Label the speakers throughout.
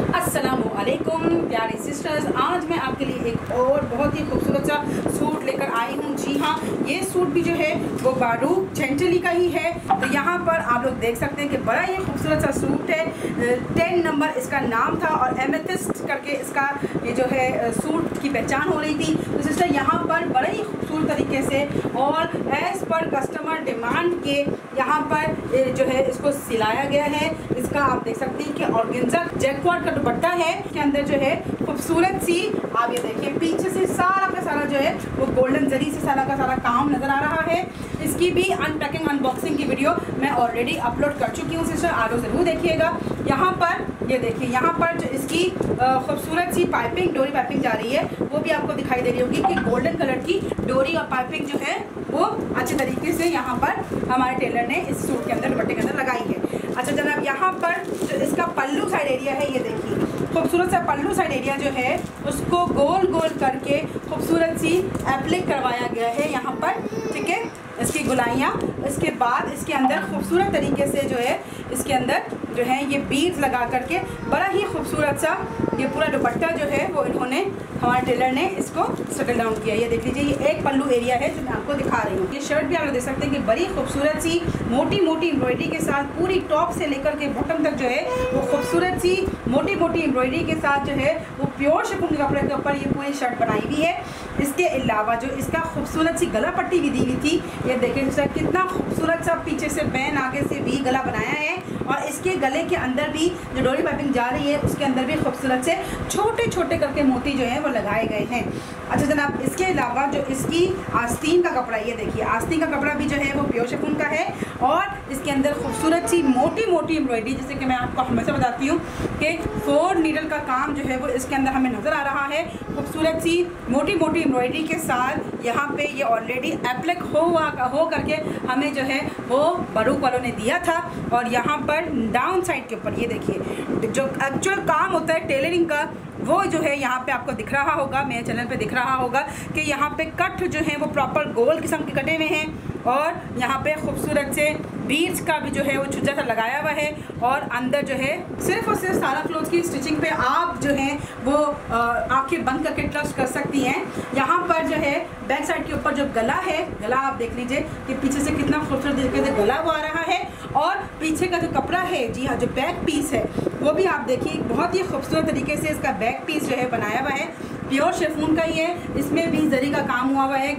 Speaker 1: अस्सलामुअलैकुम प्यारे सिस्टर्स, आज मैं आपके लिए एक और बहुत ही खूबसूरत सा सूट लेकर आई हूँ। जी हाँ, ये सूट भी जो है वो बारूक जेंटली का ही है। तो यहाँ पर आप लोग देख सकते हैं कि बड़ा ही खूबसूरत सा सूट है। 10 नंबर इसका नाम था और एमेथिस्ट करके इसका ये जो है सूट की पहचान हो रही थी। तो सिस्टर यहाँ पर बड़े ही खूबसूरत तरीके से और एज़ पर कस्टमर डिमांड के यहाँ पर जो है इसको सिलाया गया है। इसका आप देख सकते हैं कि ऑर्गेन्जा जैकवार्ड का दुपट्टा है। इसके अंदर जो है खूबसूरत सी आप ये देखिए पीछे से सारा का सारा जो है वो गोल्डन जरी से सारा का सारा काम नजर आ रहा है। इसकी भी अनपैकिंग अनबॉक्सिंग की वीडियो मैं ऑलरेडी अपलोड कर चुकी हूँ सिस्टर, आप लोग जरूर देखिएगा। यहाँ पर ये देखिए, यहाँ पर जो इसकी खूबसूरत सी पाइपिंग डोरी पाइपिंग जा रही है वो भी आपको दिखाई दे रही होगी कि गोल्डन कलर की डोरी और पाइपिंग जो है वो अच्छे तरीके से यहाँ पर हमारे टेलर ने इस सूट के अंदर दुपट्टे के अंदर लगाई है। अच्छा जनाब, यहाँ पर जो इसका पल्लू साइड एरिया है ये देखिए, खूबसूरत सा पल्लू साइड एरिया जो है उसको गोल गोल करके खूबसूरत सी एप्लिक करवाया गया है यहाँ पर, ठीक है, इसकी गुलाइयाँ। इसके बाद इसके अंदर खूबसूरत तरीके से जो है इसके अंदर जो है ये बीड्स लगा करके बड़ा ही खूबसूरत सा ये पूरा दुपट्टा जो है वो इन्होंने हमारे टेलर ने इसको सेटल डाउन किया। ये देख लीजिए, ये एक पल्लू एरिया है जो मैं आपको दिखा रही हूँ। ये शर्ट भी आप लोग देख सकते हैं कि बड़ी खूबसूरत सी मोटी मोटी एम्ब्रॉयडरी के साथ पूरी टॉप से लेकर के बॉटम तक जो है वो खूबसूरत सी मोटी मोटी एम्ब्रॉयडरी के साथ जो है वो प्योर शिफॉन के कपड़े के ऊपर ये पूरी शर्ट बनाई हुई है। इसके अलावा जो इसका खूबसूरत सी गला पट्टी भी दी हुई थी, ये देखें सर कितना खूबसूरत सा पीछे से बैन आगे से भी गला बनाया है और इसके गले के अंदर भी जो डोरी पाइपिंग जा रही है उसके अंदर भी खूबसूरत से छोटे छोटे करके मोती जो है वो लगाए गए हैं। अच्छा जनाब, इसके अलावा जो इसकी आस्तीन का कपड़ा, ये देखिए आस्तीन का कपड़ा भी जो है वो प्योर शिफॉन का है और इसके अंदर खूबसूरत सी मोटी मोटी एम्ब्रॉयडरी, जैसे कि मैं आपको हमेशा बताती हूँ कि 4 नीडल का काम जो है वो इसके अंदर हमें नज़र आ रहा है। खूबसूरत सी मोटी मोटी एम्ब्रॉयडरी के साथ यहाँ पे ये ऑलरेडी एप्लिक हो करके हमें जो है वो बारूक वालों ने दिया था। और यहाँ पर डाउन साइड के ऊपर ये देखिए जो एक्चुअल काम होता है टेलरिंग का वो जो है यहाँ पे आपको दिख रहा होगा, मेरे चैनल पे दिख रहा होगा कि यहाँ पे कट जो है वो प्रॉपर गोल किस्म के कटे हुए हैं और यहाँ पे खूबसूरत से बीड्स का भी जो है वो छुज्जा सा लगाया हुआ है। और अंदर जो है सिर्फ और सिर्फ सारा क्लोथ की स्टिचिंग पे आप जो है वो आंखें बंद करके ट्रस्ट कर सकती हैं। यहाँ पर जो है बैक साइड के ऊपर जो गला है, गला आप देख लीजिए कि पीछे से कितना खूबसूरत तरीके से गला वो आ रहा है और पीछे का जो कपड़ा है, जी हाँ, जो बैक पीस है वो भी आप देखिए बहुत ही खूबसूरत तरीके से इसका बैक पीस जो है बनाया हुआ है। प्योर शिफॉन का ही है, इसमें भी जरी का काम हुआ हुआ है,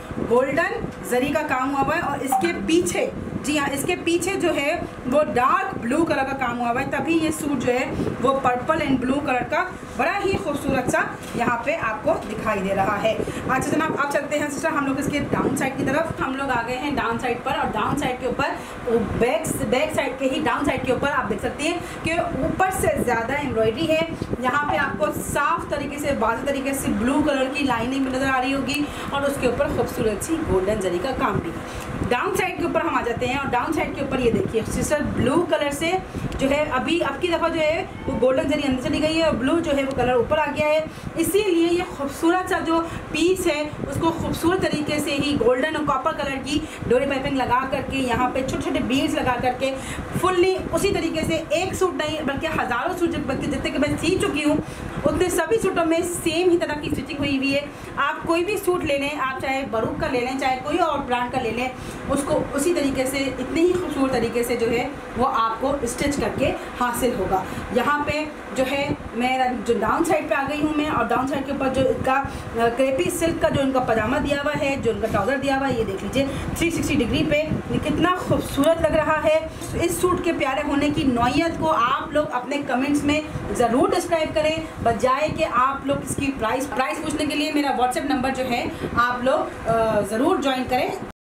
Speaker 1: गोल्डन जरी का काम हुआ हुआ है और इसके पीछे, जी हाँ, इसके पीछे जो है वो डार्क ब्लू कलर का काम हुआ हुआ है, तभी ये सूट जो है वो पर्पल एंड ब्लू कलर का बड़ा ही खूबसूरत सा यहाँ पे आपको दिखाई दे रहा है। अच्छा जनाब, आप चलते हैं सिस्टर हम लोग इसके डाउन साइड की तरफ। हम लोग आ गए हैं डाउन साइड पर और डाउन साइड के ऊपर बैक साइड के ही डाउन साइड के ऊपर आप देख सकते हैं कि ऊपर से ज़्यादा एम्ब्रॉयडरी है। यहाँ पे आपको साफ तरीके से वाज़ेह तरीके से ब्लू कलर की लाइनिंग भी नज़र आ रही होगी और उसके ऊपर खूबसूरत सी गोल्डन जरी का काम भी। डाउन साइड के ऊपर हम आ जाते हैं और डाउन साइड के ऊपर ये देखिए सिस्टर ब्लू कलर से जो है अभी अब की दफ़ा जो है वो गोल्डन जरी अंदर चली गई है और ब्लू जो है वो कलर ऊपर आ गया है। इसीलिए ये खूबसूरत सा जो पीस है उसको खूबसूरत तरीके से ही गोल्डन और कॉपर कलर की डोरी पाइपिंग लगा करके यहाँ पे छोटे छोटे बीड्स लगा करके फुल्ली उसी तरीके से एक सूट नहीं बल्कि हज़ारों सूट जितने कि मैं सी चुकी हूँ उतने सभी सूटों में सेम ही तरह की स्टिचिंग हुई हुई है। आप कोई भी सूट ले लें, आप चाहे बारूक का ले लें चाहे कोई और ब्रांड का ले लें, उसको उसी तरीके से इतने ही खूबसूरत तरीके से जो है वो आपको स्टिच करके हासिल होगा। यहाँ पे जो है मैं जो डाउन साइड पे आ गई हूँ मैं और डाउन साइड के ऊपर जो इनका क्रेपी सिल्क का जो इनका पजामा दिया हुआ है, जो इनका ट्राउज़र दिया हुआ है, ये देख लीजिए 360 डिग्री पे ये कितना खूबसूरत लग रहा है। इस सूट के प्यारे होने की नौयत को आप लोग अपने कमेंट्स में ज़रूर डिस्क्राइब करें, बजाय कि आप लोग इसकी प्राइस पूछने के लिए मेरा व्हाट्सएप नंबर जो है आप लोग ज़रूर ज्वाइन करें।